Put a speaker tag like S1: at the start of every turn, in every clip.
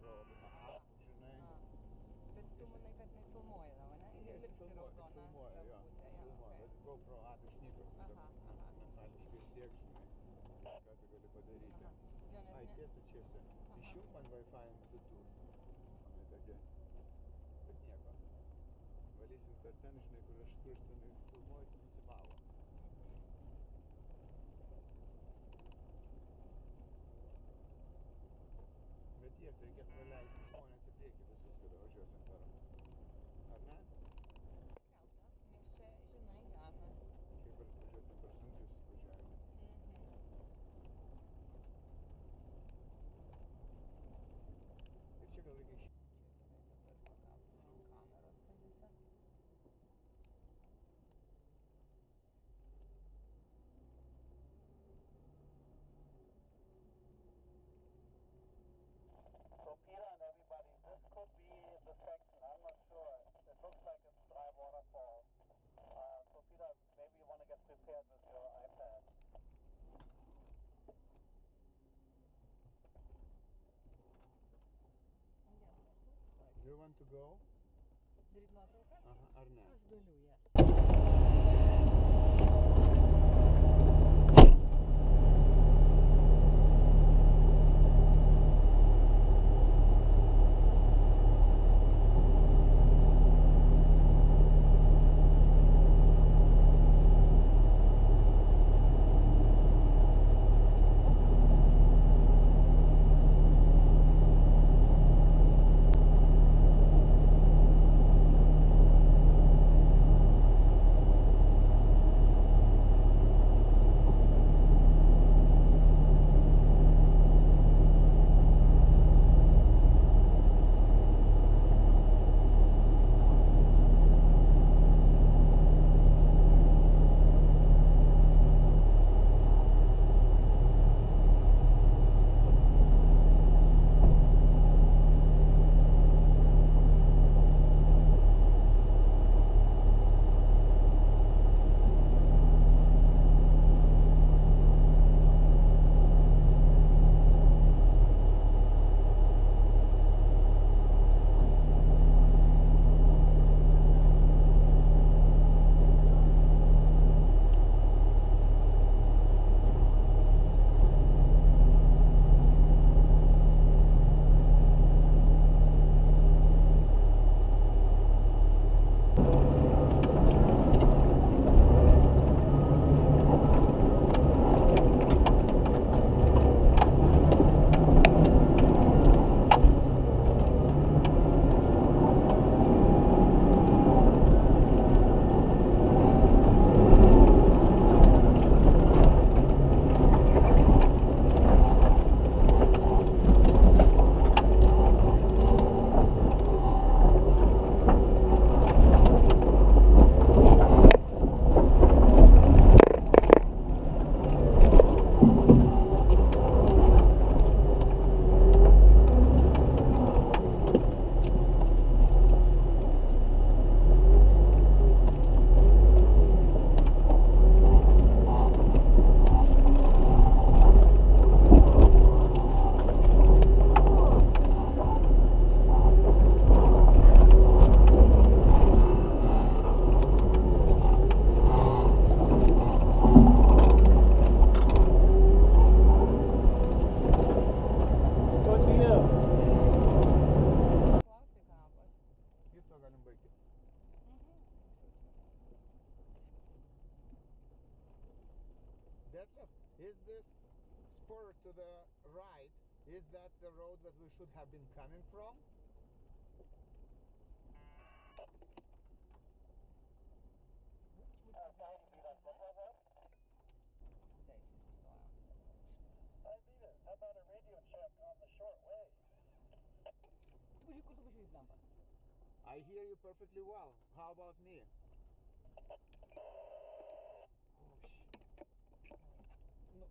S1: Robina Up, žinai.
S2: Bet tu manai, kad jinai filmuoja tau, ne? Jinai liks raudona
S1: filmuoja, jo,
S2: ramputė,
S1: filmuoja, bet GoPro Up išnyko tiesiog mechaniškai siek, žinai, ką tu gali padaryti. Ai, tiesa, išjung man Wi-Fi and Bluetooth, manai tokia, bet nieko. Valysim per ten, žinai, kur aš ten filmuoju, tai nusivalo. Bet jas reikės praleisti žmonės į priekį visus, kada važiuosim per. Ar ne?
S2: Nes čia, žinai, žemės.
S1: Kaip ir važiuosim per sunkius važiavimus. Ir čia gal reikia
S2: Dabar pagausim ant kameros tą visą.
S3: So Peter and everybody, this could be the section, I'm not sure. It looks like it's dry waterfall. So Peter, maybe you want to get prepared with your iPad.
S1: Do you want to go?
S2: Daryt nuotraukas?
S1: Aha, ar ne?
S2: Aš galiu jas.
S1: Is this spur to the right, is that the road that we should have been coming from?
S3: How about a radio check on the short way?
S1: I hear you perfectly well. How about me? Nu.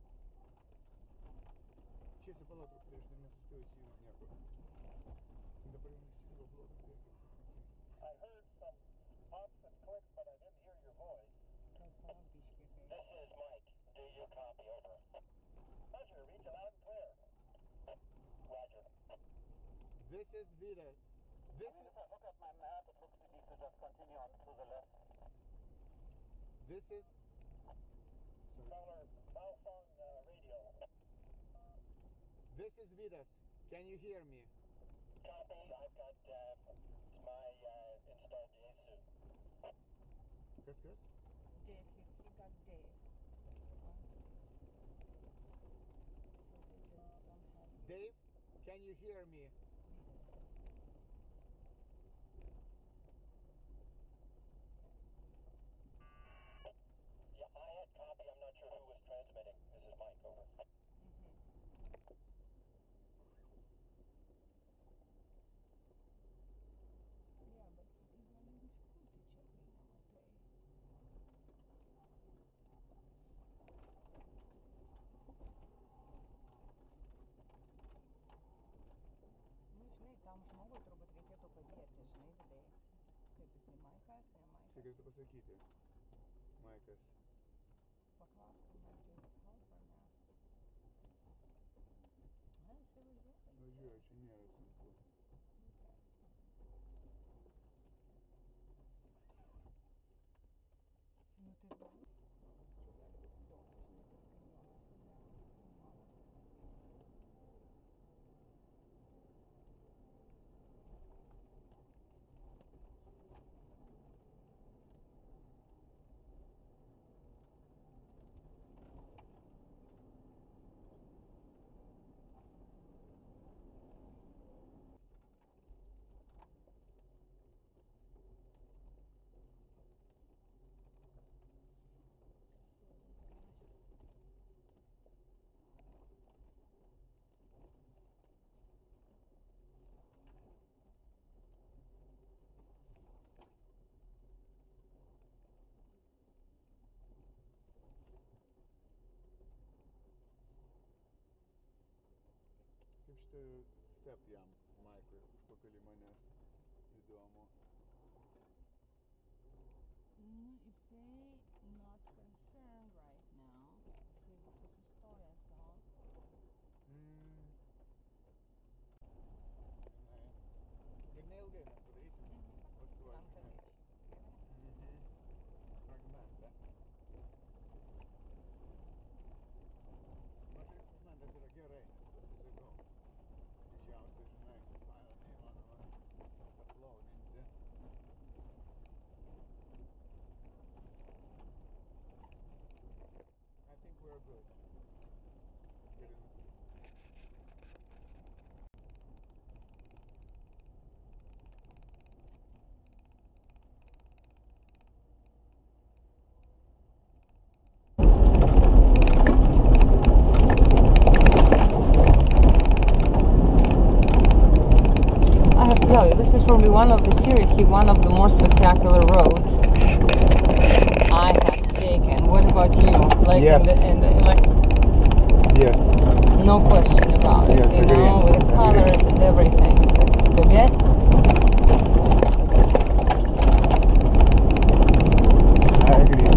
S1: Čia palauk truputį, aš nesuspėjau įsijungti nieko. Dabar jau įsijungiau blogą priekį.
S3: I heard some pops and clicks, but I didn't hear your voice. This is Mike. Do you copy? Over. Roger, read you loud and clear. Roger.
S1: This is Vida. This is...
S3: If I look at my map, it looks we need to just continue on to the left.
S1: This is...
S3: Dollar Baofeng radio.
S1: This is Vidas. Can you hear me?
S3: Copy. I've got my installed Yaesu.
S1: Kas?
S2: Dave, he got Dave. So they don't have you.
S1: Dave, can you hear me?
S3: Yeah, I had copy. I'm not sure who was transmitting. This is Mike, over.
S2: Yeah, but he gali užpulti čia, kai nematai. Nu, žinai, tam žmogui turbūt reikėtų padėti, žinai, Vidai. Kaip jisai, Maikas, ne Maikas?
S1: Čia galėtų pasakyti. Maikas.
S2: Paklausk, man do you need help or ne? A, jisai važiuoja.
S1: Važiuoju, čia nėra sunku.
S2: Nu tai važiuoju. Čia gali būti įdomu, žinai, tas kanjonas, Vilniaus kanjonas.
S1: Kaip šitą step jam, Maikui, užpakalį manęs. Įdomu.
S2: Nu, jisai not concerned right now. Jisai būtų sustojęs gal.
S1: Žinai, ir neilgai mes padarysim.
S2: Ranką tai
S1: Fragmentą. Mažai fragmentas yra gerai, nes visų sakau. Didžiausia, žinai, failą neįmanoma uploadinti. I think we're good.
S2: This is probably one of the seriously one of the more spectacular roads I have taken. What about you? Like
S1: yes.
S2: in the like
S1: Yes.
S2: No question about it.
S1: Yes,
S2: you
S1: agree.
S2: know, with the colors and everything. The bit.
S1: I agree.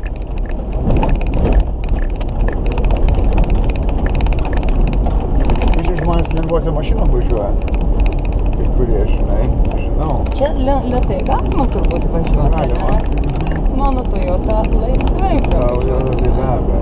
S1: Čia žmonės lengvose mašinom važiuoja. Kai kurie, žinau.
S2: Čia lėtai galima turbūt važiuoti,
S1: Galima.
S2: ne? Mano Toyota laisvai pravažiuoti.
S1: Tai be abejo.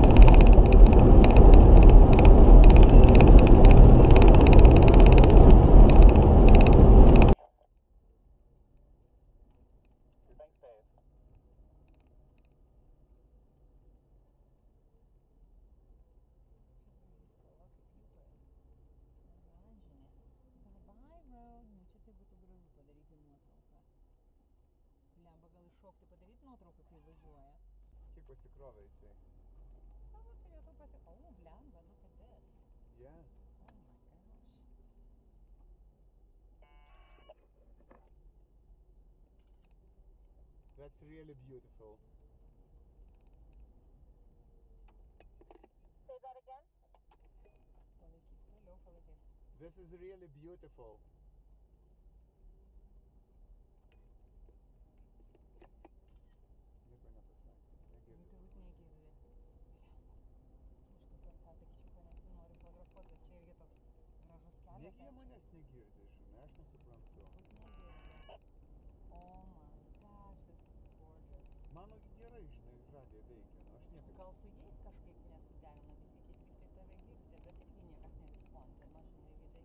S2: Lemba gal iššokti padaryti nuotrauką, kai važiuoja.
S1: Kiek pasikrovė jisai?
S2: Galbūt turėtų pasikrovę. Oh, blemba, look at this.
S1: Yeah.
S2: Oh my gosh.
S1: That's really beautiful.
S3: Say that again?
S2: Palaikyk, toliau palaikyk.
S1: This is really beautiful. Nieko nepasakė.
S2: Nu, turbūt negirdi. Čia iš kur per tą takčiuką nesinori fotografuoti, bet čia irgi toks gražus kelias.
S1: Negi jie manęs negirdi, žinai, aš nesuprantu.
S2: Negirdi. Oh my gosh, this is gorgeous.
S1: Mano gerai, žinai, radija veikia, nu aš niekaip...
S2: Gal su jais kažkaip nesuderina, visi kiti lyg tai tave girdi, bet irgi niekas neresponda, mažinai vidai.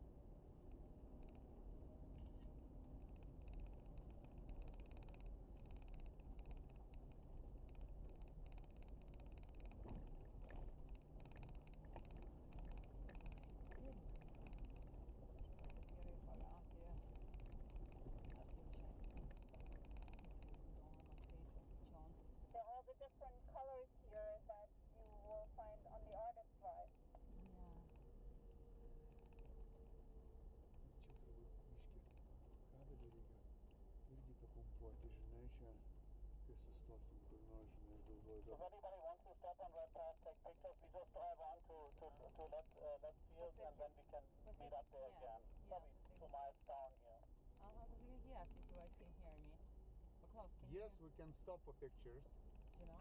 S1: Pumpuoti, žinai, čia, kai sustosim kur nors, žinai, aš galvoju
S3: So if anybody wants to stop and run past, take pictures, we just drive on to left field and then we can meet up there again. Probably 2 miles down here.
S2: Yes, if you guys can hear me. But Klaus, can
S1: Yes,
S2: you...
S1: we can stop for pictures.
S2: You know?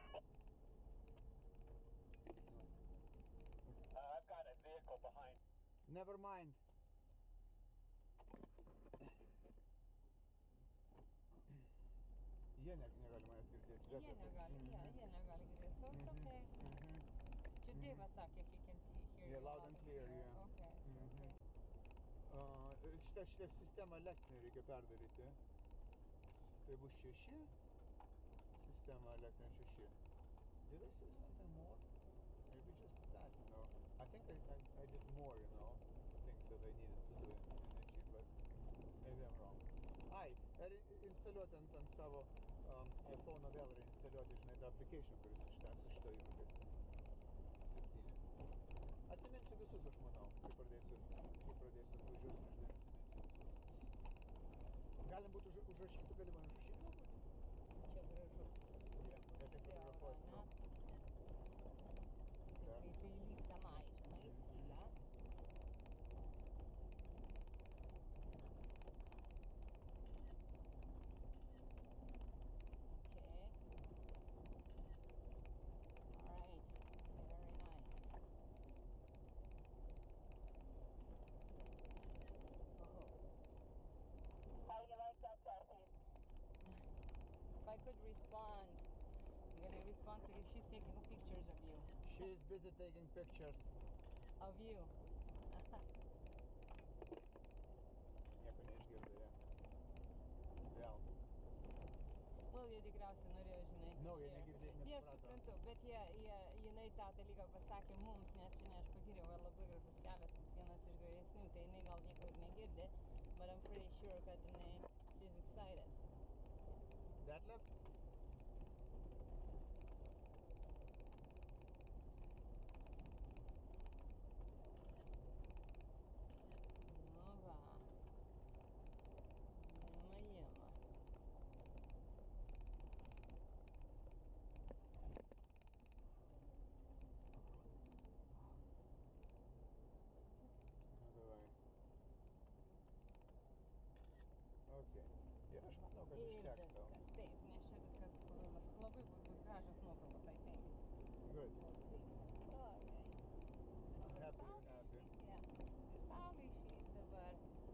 S3: I've got a vehicle behind.
S1: Never mind. Jie negali manęs girdėti.
S2: Jie negali girdėti. So it's okay. Čia Dievas sakė, he can hear you
S1: loud and clear, yeah.
S2: Okay, okay.
S1: Šitą sistemą elektrinę reikia perdaryti. Tai bus 6. Sistema elektrinė 6. Did I say something more? Maybe just that, you know. I think I did more, you know, things that I needed to do in energy, but maybe I'm wrong. Instaliuoti ant savo iPhone'o vėl reinstaliuoti, žinai, tą application, kuris su šito įrūkės. 7. Atsiminsiu visus, aš manau, kai pradėsiu atvažiuosiu, žinai, atsiminsiu visus. Galim būtų užrašyti, gali man užrašyti galbūt?
S2: Čia gražu.
S1: Reikia fotografuoti, nu.
S2: Taip, kai jisai lys tenai, žinai, skylę. If I could respond, I'm gonna respond to if she's taking pictures of you.
S1: She is busy taking pictures.
S2: Of you.
S1: Nieko neišgirdo, ja. Vėl.
S2: Well, jie tikriausiai norėjo, žinai.
S1: No, jie negirdėjo, nesuprato.
S2: Jie aš suprantu, bet jinai tą dalyką pasakė mums, nes šiandien aš pagyriau, kad labai gražus kelias, vienas iš gražesnių, tai jinai gal nieko ir negirdi, but I'm pretty sure kad jinai, she's excited.
S1: Detlef?
S2: Nu va. Jema.
S1: Nu, davai. Okay. Ir aš manau, kad užteks tau.
S2: Ir viskas, taip, nes čia viskas labai bus gražios nuotraukos, I think.
S1: Good.
S2: We'll see. Okay.
S1: I'm happy you're happy.
S2: Saulė išlys dabar.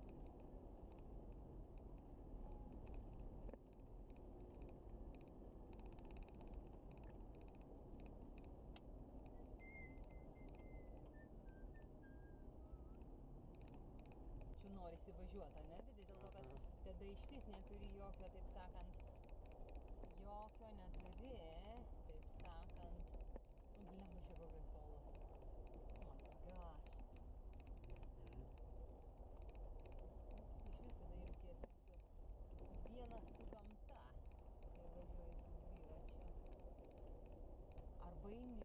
S2: Čia norisi važiuoti, ne? Dėl to, kad tada išvis neturi jokio, taip sakant, taip sakant, blemba čia kokios olos. Oh my gosh. Išvis tada jautiesi vienas su gamta, kai važiuoji su dviračiu. Arba eini